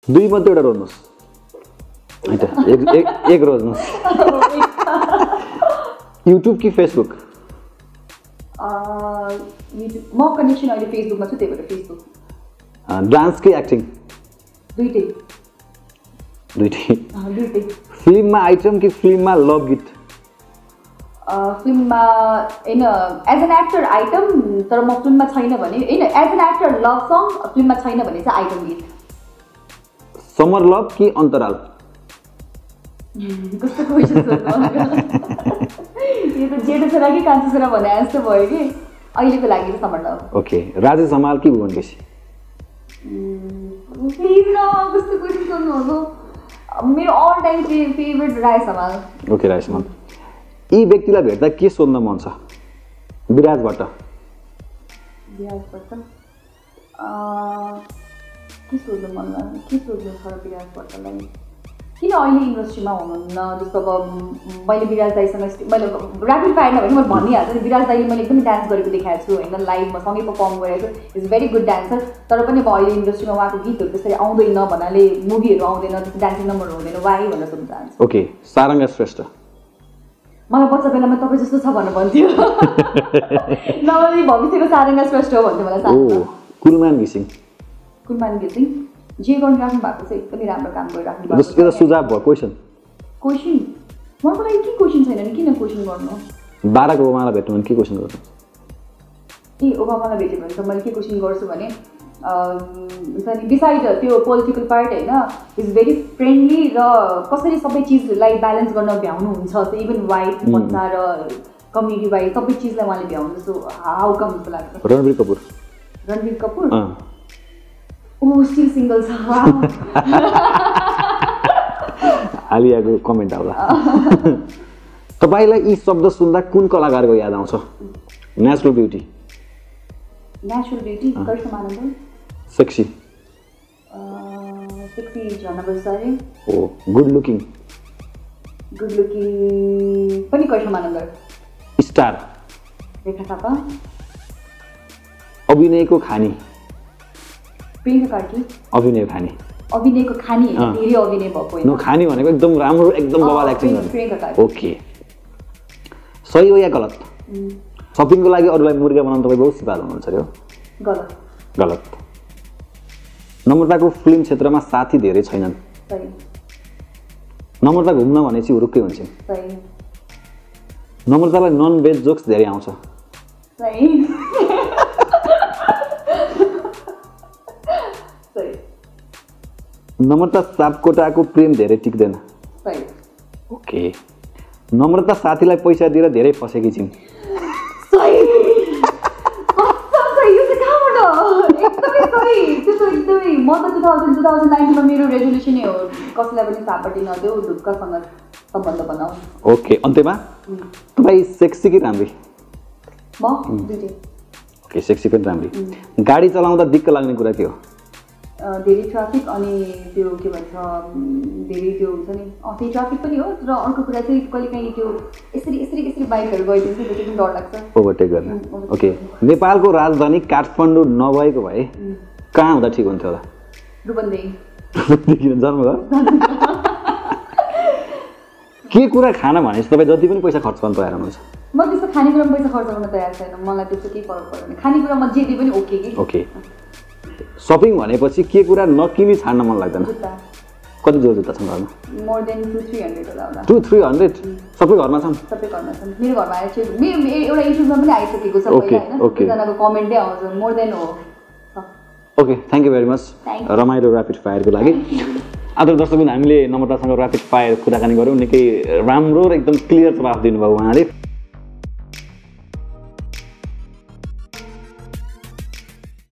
दुई मध्ये एउटा रोज्नुहोस् है त एक रोज्नुहोस् युट्युब कि फेसबुक युट्युब म कनेक्सन अहिले फेसबुकमा छु त्यही भएर फेसबुक डान्स कि एक्टिङ दुईटै फिल्ममा आइटम कि फिल्ममा लभ गीत फिल्ममा हैन एज एन एक्टर आइटम तर म फिल्ममा छैन भने हैन as an actor love song फिल्ममा छैन भने चाहिँ आइटम गीत समर लभ कि अन्तराल कस्तो क्वेसन यो त जेठो छोरा कि कान्छो छोरा भने जस्तो भयो कि अहिलेको लागि त summer love okay Rajesh Hamal कि भुवन केसी प्लिज न कस्तो क्वेसन सोध्नुहुन्छ मेरो all time favourite Rajesh Hamal okay Rajesh Hamal यी व्यक्तिलाई भेट्दा के सोध्न मन छ विराजबाट के सोध्नु मन लाग्यो के सोध्नु छ विराजबाटलाई किन अहिले इन्डस्ट्रीमा हुनुहुन्न जस्तो अब मैले विराज दाईसँग मैले ऱ्यापिड फायरमा भने मैले भनिहाल्छु नि विराज दाईले मैले एकदमै डान्स गरेको देखाएको छु होइन लाइभमा सँगै पर्फर्म गरेको छु इज भेरी गुड डान्सर तर पनि अब अहिले इन्डस्ट्रीमा उहाँको गीतहरू त्यसरी आउँदैन भन्नाले मुभीहरू आउँदैन त्यस्तो डान्सिङ नम्बर हुँदैन वाइ भनेर सोध्न चाहन्छु ओके सारङ्गा श्रेष्ठ मलाई बच्चा बेलामा तपाईँ जस्तो छ भनेर भन्थ्यो नभए भविष्यको सारङ्गा श्रेष्ठ हो भन्थ्यो मलाई सानो कुलमान घिसिङ जे गरिराख्नु भएको छ एकदमै राम्रो काम गरिराख्नु भएको छ सुझाव भयो क्वेसन उहाँको लागि के क्वेसन छैन नि किन क्वेसन गर्नु बाराक ओबामालाई भेट्नु भने के क्वेसन गर्नु ओबामालाई भेट्यो भने त मैले के क्वेसन गर्छु भने बिसाइड त्यो पोलिटिकल पार्ट होइन इज भेरी फ्रेन्डली र कसरी सबै चिजलाई ब्यालेन्स गर्न भ्याउनुहुन्छ इभन वाइट बच्चा र कम्युनिटी वाइज सबै चिजलाई उहाँले भ्याउनु सो हाउ कम जस्तो लाग्छ रणवीर कपुर स्टिल सिङ्गल छ आलियाको कमेन्ट आउला तपाईँलाई यी शब्द सुन्दा कुन कलाकारको याद आउँछ natural beauty Karishma Anand sexy Jharna बजारे ओ गुड लुकिङ पनि करिश्मा आनन्द स्टार रेखा थापा अभिनयको खानी प्रियङ्का कार्की अभिनयको खानी धेरै अभिनय भएको होइन खानी भनेको एकदम राम्रो एकदम बवाल एक्टिङ गर्ने ओके सही हो या गलत सपिङको लागि अरूलाई मुर्गा बनाउन तपाईँ बहुत सिपालु हुनुहुन्छ अरे हो गलत नम्रताको फिल्म क्षेत्रमा साथी धेरै छैनन् नम्रता घुम्न भनेपछि हुरुक्कै हुन्छ नम्रतालाई नन भेज जोक्स धेरै आउँछ नम्रता सापकोटाको प्रेम धेरै टिक्दैन ओके नम्रता साथीलाई पैसा दिएर धेरै फसेकी छिन् म त 2019 मेरो रेजोल्युसनै हो कसैलाई पनि सापटी नदेऊ ढुक्कसँग सम्बन्ध बनाऊ ओके अन्त्यमा तपाईँ सेक्सी कि राम्री म दुईटै ओके सेक्सी पनि राम्री गाडी चलाउँदा दिक्क लाग्ने कुरा के हो धेरै ट्राफिक अनि त्यो के भन्छ धेरै त्यो हुन्छ नि त्यही ट्राफिक पनि हो र अर्को कुरा चाहिँ कहिलेकाहीँ त्यो यसरी बाइकहरू गइदिन्छ त्यो पनि डर लाग्छ ओभरटेक गर्न ओके नेपालको राजधानी काठमाडौँ नभएको भए कहाँ हुँदा ठिक हुन्थ्यो होला रूपन्देही जन्मघर के कुरा खाना भनेपछि तपाईँ जति पनि पैसा खर्च गर्न तयार हुनुहुन्छ म त्यस्तो खानेकुरामा पैसा खर्च गर्न तयार छैन मलाई त्यस्तो केही फरक पर्दैन खानेकुरामा जे दिए पनि ओके कि ओके सपिङ भनेपछि के कुरा नकिनी छाड्न मन लाग्दैन कति जोर जुत्ता छन् घरमा मोर देन 200-300 होला 200-300 सबै घरमा छन् मेरो घरमा आएछ एउटा इस्युमा पनि आइसकेको छ पहिला हैन एकजनाको कमेन्टै आउँछ मोर देन हो okay thank you very much रमाइलो ऱ्यापिड फायरको लागि आदर दर्शकबिन हामीले नम्रतासँग ऱ्यापिड फायर कुराकानी गर्यौं निकै राम्रो र एकदम क्लियर जवाफ दिनुभयो उहाँले